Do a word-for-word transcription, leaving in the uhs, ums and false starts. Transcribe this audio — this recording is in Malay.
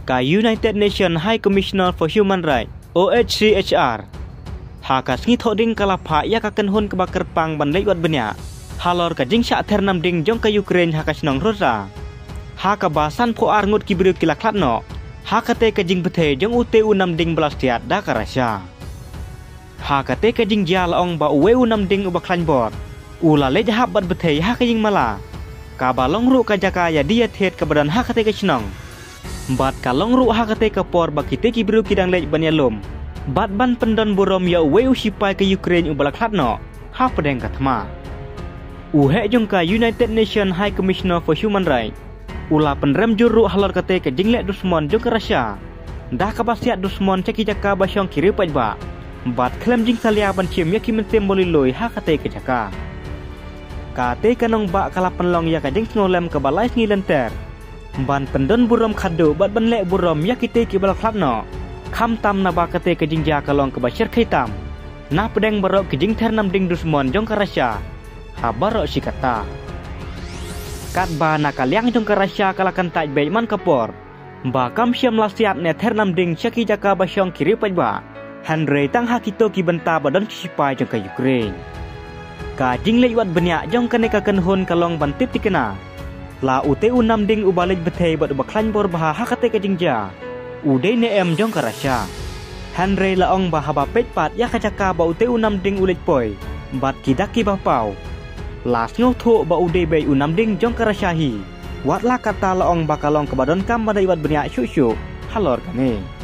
ka United Nations High Commissioner for Human Rights O H C H R haka sngi thoding kalapha ya ka kenhun ka bakar pang ban lei wat benya halor ka jing sha thernam ding jong ka Ukraine haka snong rosa haka basan pho ar ngut kibru kilaklat no haka te ka jing bethe jong ute unam ding blastiat da ka rasya haka te ka jing ja laong ba uwe unam ding ubaklan bor ula le jahab bat bethe haka jing mala ka balong ru ka jaka ya dia thet ka badan haka te ka snong bat kalong ru hakate ka por bakite kibru kidang lej banyalum bat ban pendon burom ya we usipai ke Ukraine ubalak hatno ha pedeng katma uhe jong ka United Nations High Commissioner for Human Rights ula penrem juru halor kate ke jinglek dusmon jong ka Russia dah ka basiat dusmon ceki jaka basyong kiri pajba bat klem jing salia ban chim ya kimen semboliloi hakate ke jaka kate kanong ba kala penlong ya ka jing ngolem ke balai ngi lenter ban pendon burom khado bat ban lek burom yakite ki bal khlapno kham tam na ba kate ke jingja kalong ke bashir khitam na pedeng barok ke jing thernam ding dusmon jong ka Russia ha barok sikata kat ba na kalyang jong ka Russia kalakan taj be man kapor ba kam syam lasiat ne thernam ding chaki jaka basyong kiri pajba hanre tang hakito ki benta badan sipai jong ka Ukraine ka jing lek wat benya jong ka ne ka kenhun kalong ban tip tikena la ute unam ding ubalik bethe bat baklan bor baha hakate ka jingja ude ne em jong ka Russia hanre la ong baha ba pet pat ya kacaka ba ute unam ding ulit poi bat kidaki ba pau la sngo tho ba ude be unam ding jong ka Russia hi wat la kata la ong bakalong ka badon kam badai wat benya syu syu halor kane